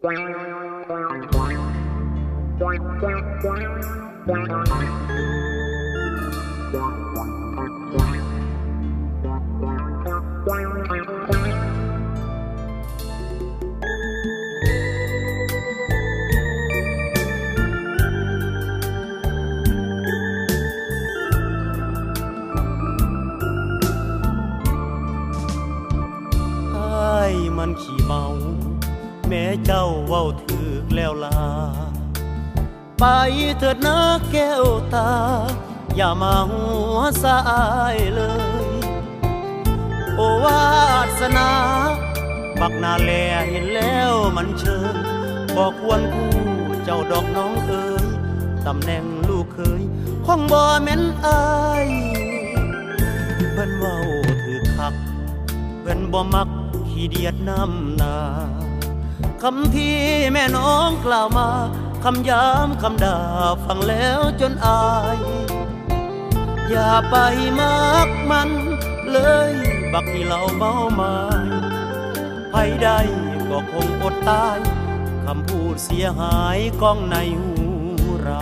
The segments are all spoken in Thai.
มันขี้เมาแม่เจ้าเว้าถึกแล้วลาไปเถิดนะแก้วตาอย่ามาหัวสายเลยโอวาสนาบักนาแลเห็นแล้วมันเชยบอกควรคู่เจ้าดอกน้องเอ๋ยตำแหน่งลูกเคยคงบ่แม่นอายเพิ่นเว้าถึกคักเพิ่นบ่มักขี้เดียดน้ำหนาคำที่แม่น้องกล่าวมาคำย้ำคำด่าฟังแล้วจนอายอย่าไปมักมันเลยบักที่เราเมามาไผได้ก็คงอดตายคำพูดเสียหายก้องในหูเรา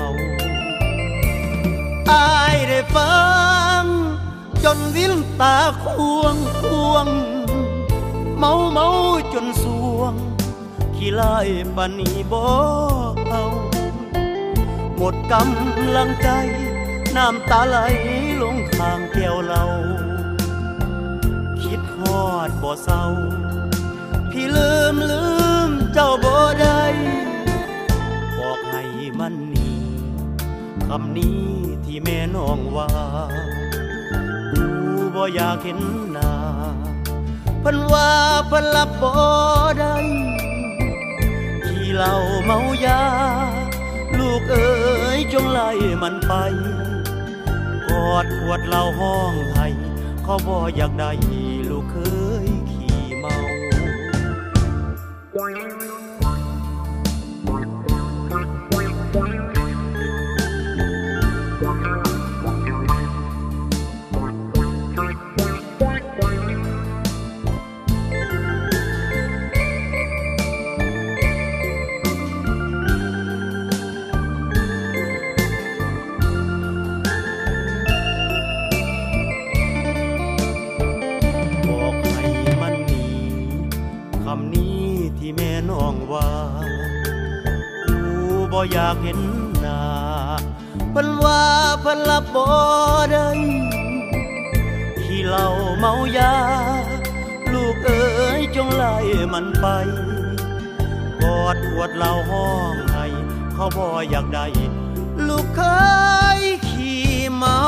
อายได้ฟังจนวิลตาควงเมาจนสวงขี้ไล่ปานนี้บ่เอาหมดกำลังใจน้ำตาไหลลงข้างแก้วเราคิดฮอดบ่เศร้าพี่ลืมเจ้าบ่ได้บอกให้มันนี่คำนี้ที่แม่น้องว่ากูบ่อยากเห็นหน้าเพิ่นว่าเพิ่นรับบ่ได้ขี้เหล้าเมายาลูกเอ๋ยจงไล่มันไปกอดขวดเหล้าห้องให้เขาบ่อยากได้ลูกเคยขี้เมาที่แม่น้องว่ากูบ่อยากเห็นหน้าเพิ่นว่าเพิ่นรับบ่ได้ขี้เหล้าเมายาลูกเอ๋ยจงไล่มันไปกอดขวดเหล้าห้องให้เขาบ่อยากได้ลูกเคยขี้เมา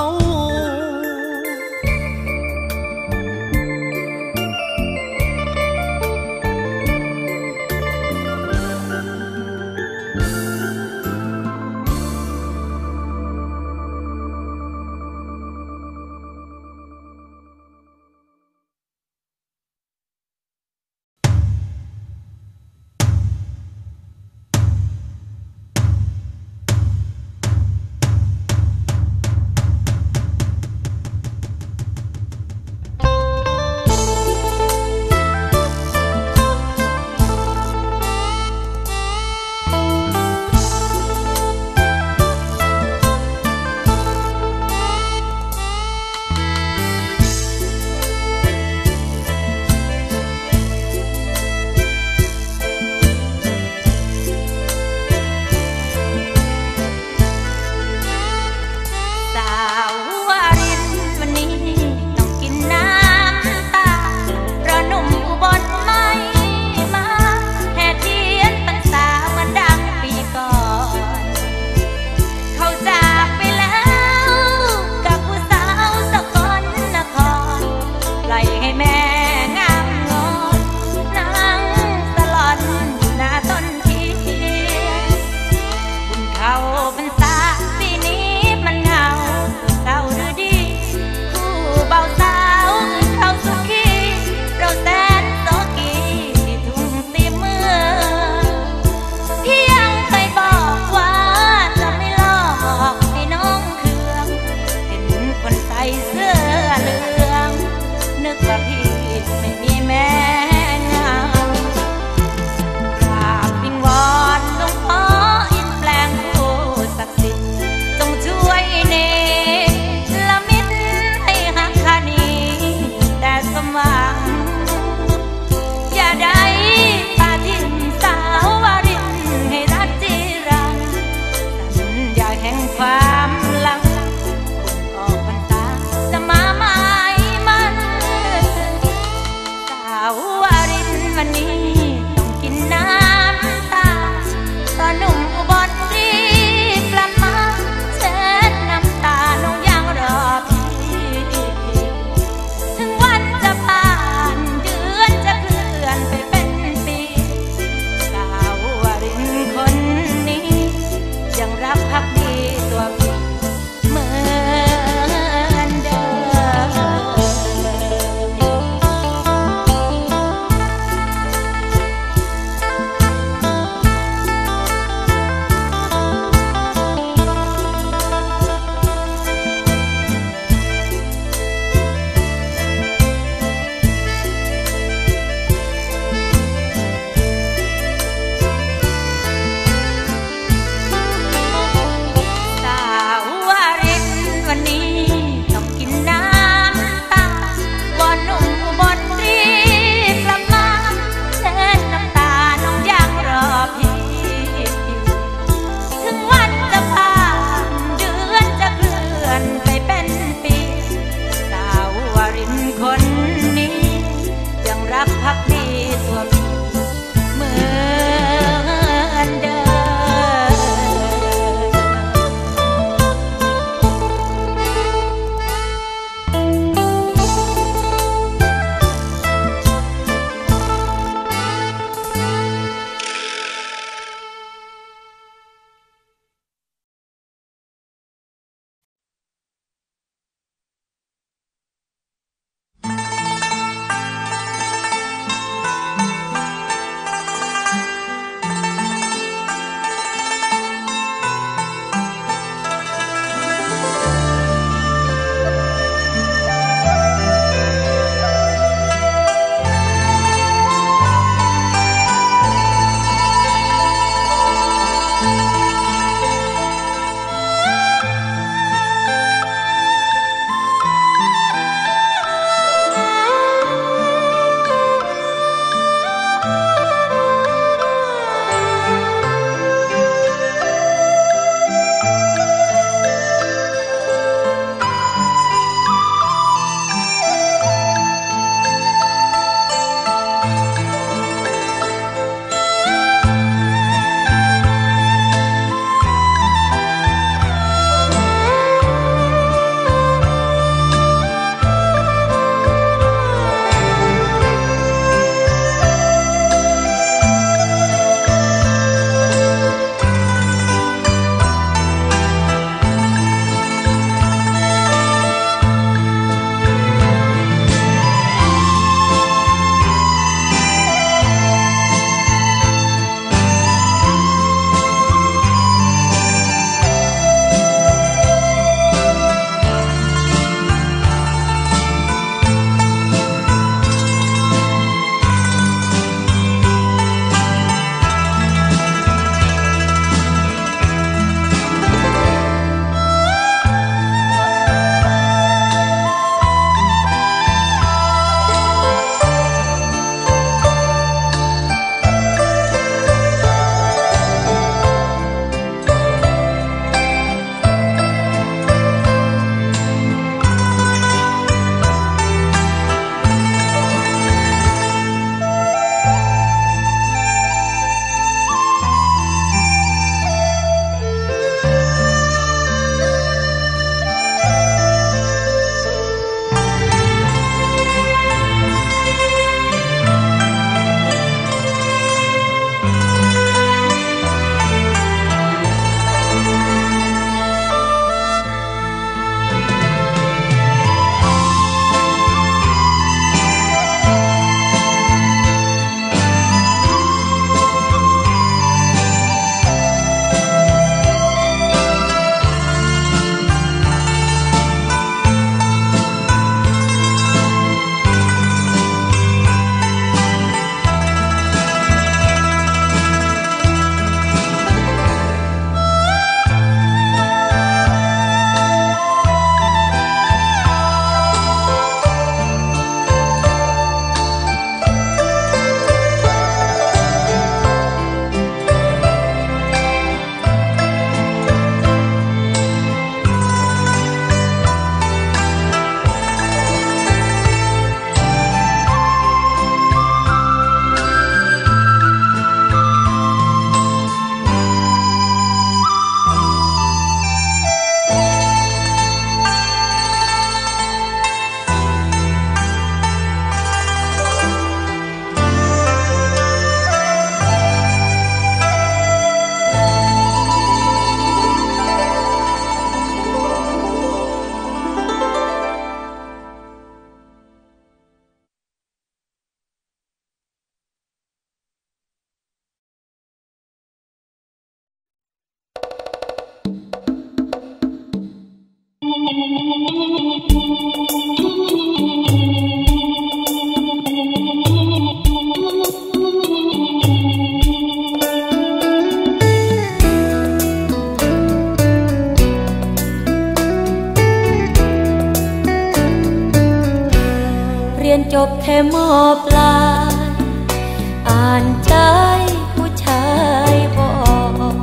จบแค่มอปลายอ่านใจผู้ชายบอก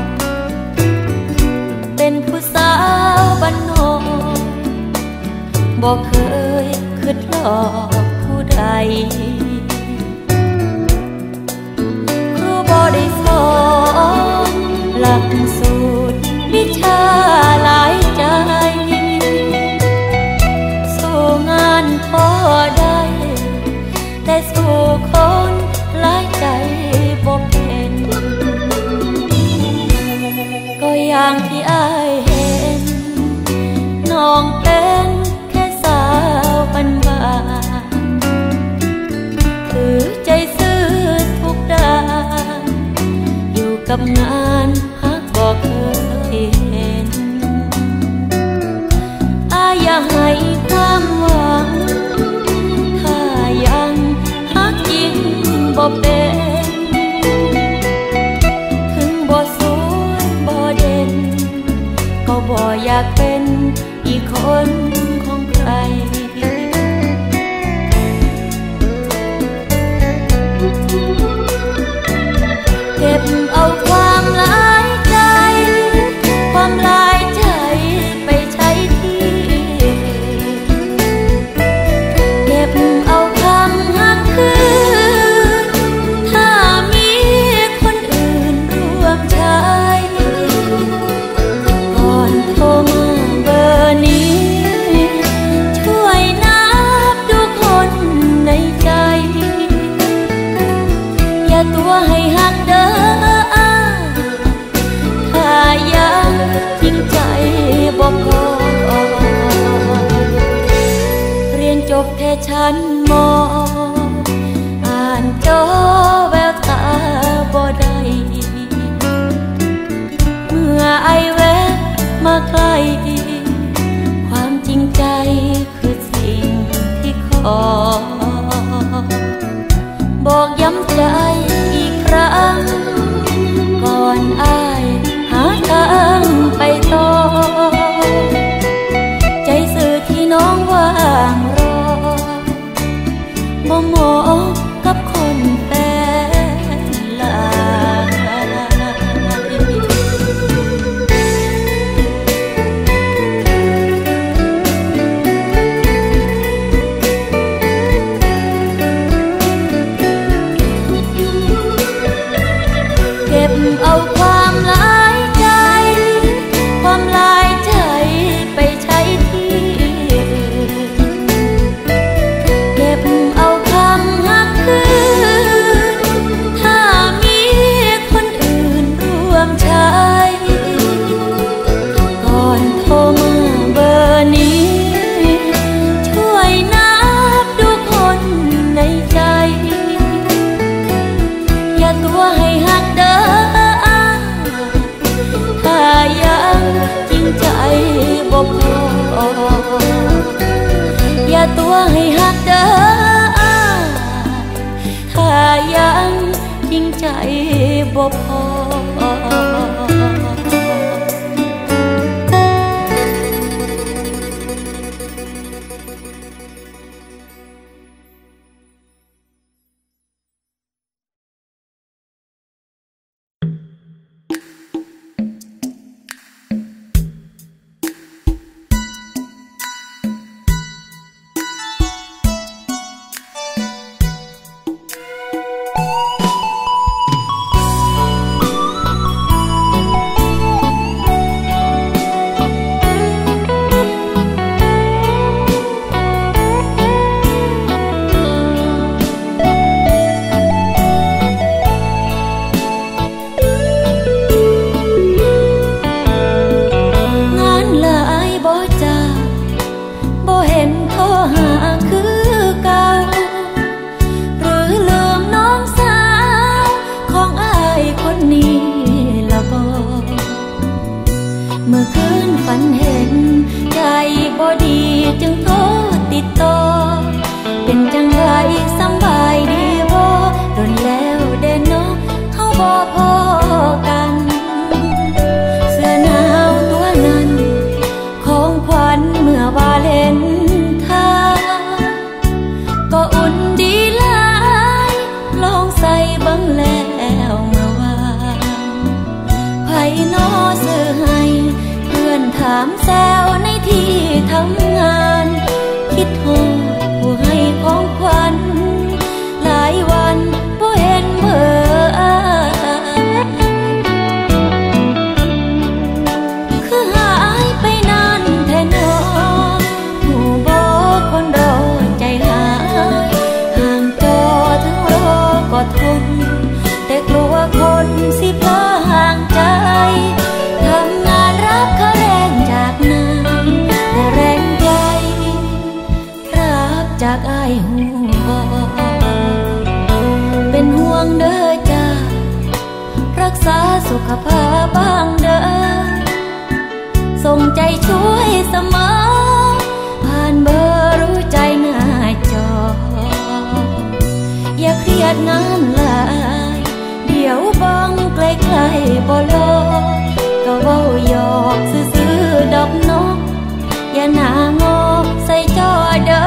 เป็นผู้สาวบ้านนอกบอกเคยคิดหลอกผู้ใดครูบ่ได้สอนหลักสูตรวิชาหลายใจสู้งานพอได้แต่สู้คนหลายใจบ่เป็นก็อย่างที่อ้ายเห็นน้องเป็นแค่สาวบ้านๆถือใจซื่อทุกด้านอยู่กับงานหากบ่เคยเห็นอ้ายอย่าให้ความหวังถ้ายังหักจริงบ่เป็นถึงบ่สวยบ่เด่นก็บ่อยากเป็นอีกคนของใครเก็บเอาความหลายใจความหลายใจไปใช้ที่เก็บเอาคำหักคืนถ้ามีคนอื่นร่วมใช้ก่อนโทรมาเบอร์นี้ช่วยนับดูคนในใจอย่าตัวให้หักเด้อถ้ายังจริงใจบ่พอเรียนจบแค่ชั้นม.อ่านจอแววตาบ่ได้เมื่อไอแวะมาใกล้ความจริงใจคือสิ่งที่ขอบอกย้ำใจอีกครั้งก่อนอ้ายหาทางไปต่อใจสื่อที่น้องว่างรอบ่เหมาะกับคนแฟนหลายเก็บเอาความหลายใจความหลายใจไปใช้ที่เก็บเอาคำหักคืนถ้ามีคนอื่นร่วมใช้ก่อนโทรมาเบอร์นี้ช่วยนับดูคนในใจอย่าตัวให้หักเด้อถ้ายังจริงใจบ่พออย่าตัวให้หักเด้อถ้ายังจริงใจบ่พอใส่บังแล้วเมื่อวานไผน้อซื้อให้เพื่อนถามแซวในที่ทำงานคิดโหดผู้ให้ของขวัญหลายวันบ่เห็นเมื่อคือหายไปนานแท้น้อหูบอกคนรอใจหายห่างจอทั้งรอก็ทนแต่กลัวคนสิพลาห่างใจทำงานรับค่าแรงจากนายแต่แรงใจรับจากอ้ายหูบอกเป็นห่วงเด้อจ้ารักษาสุขภาพบ้างเด้อส่งใจช่วยเสมอผ่านเบอร์รู้ใจหน้าจออย่าเครียดงานหลายเดี๋ยวบังใกล้ๆบ่รอก็เว้าหยอกซื่อๆดอกนกอย่าหน้างอใส่จอเด้อ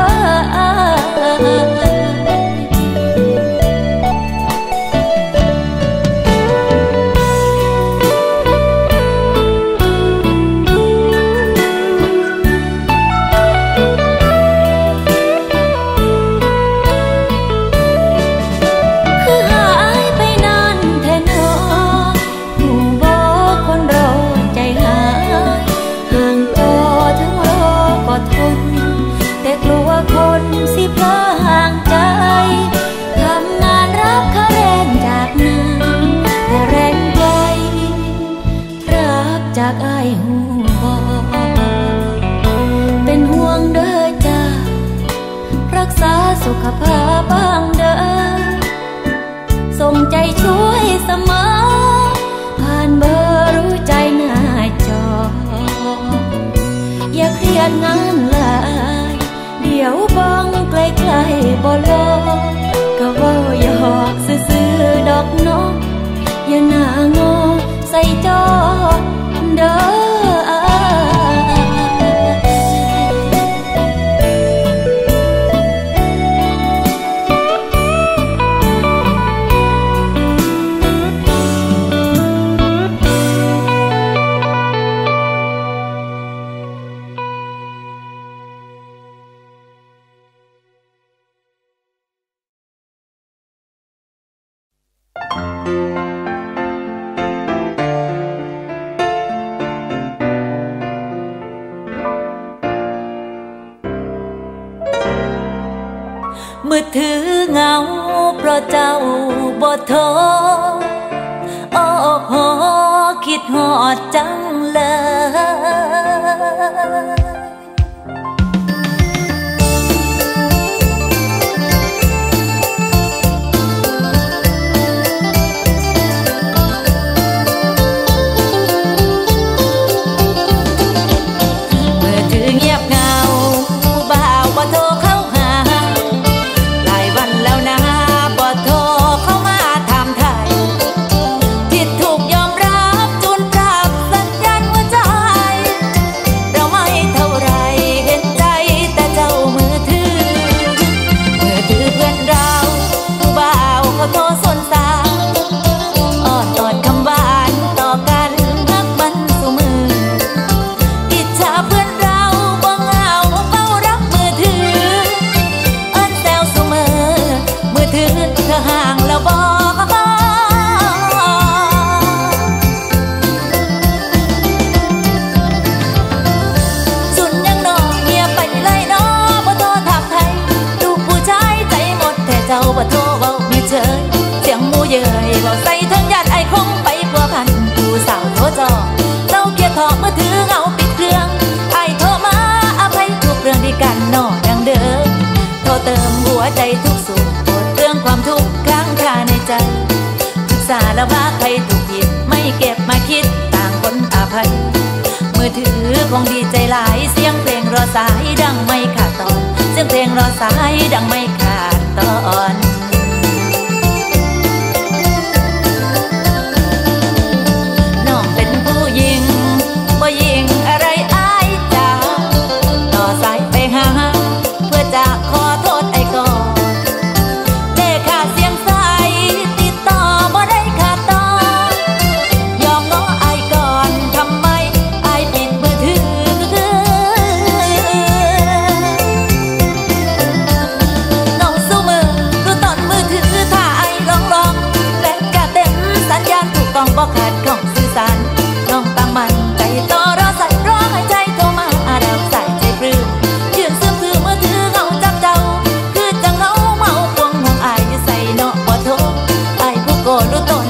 จากอ้ายหูบอกเป็นห่วงเด้อจ้ารักษาสุขภาพบ้างเด้อส่งใจช่วยเสมอผ่านเบอร์รู้ใจหน้าจออย่าเครียดงานหลายเดี๋ยวบังใกล้ๆบ่รอก็เว้าหยอกซื่อๆดอกนกอย่าหน้างอใส่จอเด้อมือถือเงาเพราะเจ้าบ่โทรโอ้โหคิดฮอดจังเลยมือถือเงียบเงาบ่าวบ่โทรเข้าหาหลายวันแล้วนะบ่โทรเข้ามาถามไทยผิดถูกยอมรับจูนปรับสัญญาณหัวใจเราไม่เท่าไรเห็นใจแต่เจ้ามือถือเพื่อนเราผู้บ่าวเขาโทรสนสาวอ้อนตอดคำหวานต่อกันรักมันสู่มืออิจฉาเพื่อนเราบ่เหงาเฝ้ารับมือถือเอิ้นแซวสู่มือถือเธอห่างแล้วบ่สุดยังน้อเงียบไปเลยน้อบ่โทรถามไทยลูกผู้ชายใจหมดแต่เจ้าบ่โทรเว้ามีเฉยเสียงหมู่เย้ยเว้าใส่ทั้งญาติไอ้คงไปพัวพันผู้สาวโทรจอเจ้าเกียร์ถอดมือถือเงาปิดเครื่องไอ้โทรมาอภัยทุกเรื่องที่กันน้อดังเดิมโทรเติมหัวใจทุกสุขหมดเรื่องความทุกข์ค้างคาในใจศึกษาแล้วว่าใครถูกผิดไม่เก็บมาคิดต่างคนอภัยมือถือคงดีใจหลายเสียงเพลงรอสายดังไม่ขาดตอนเสียงเพลงรอสายดังไม่ขาดตอนน้องเป็นผู้หญิงบ่ยิงอะไรอ้ายจ้าต่อสายไปหาเพื่อจะขอโทษไอ้ก่อนเลขาเสียงใสรู้ตน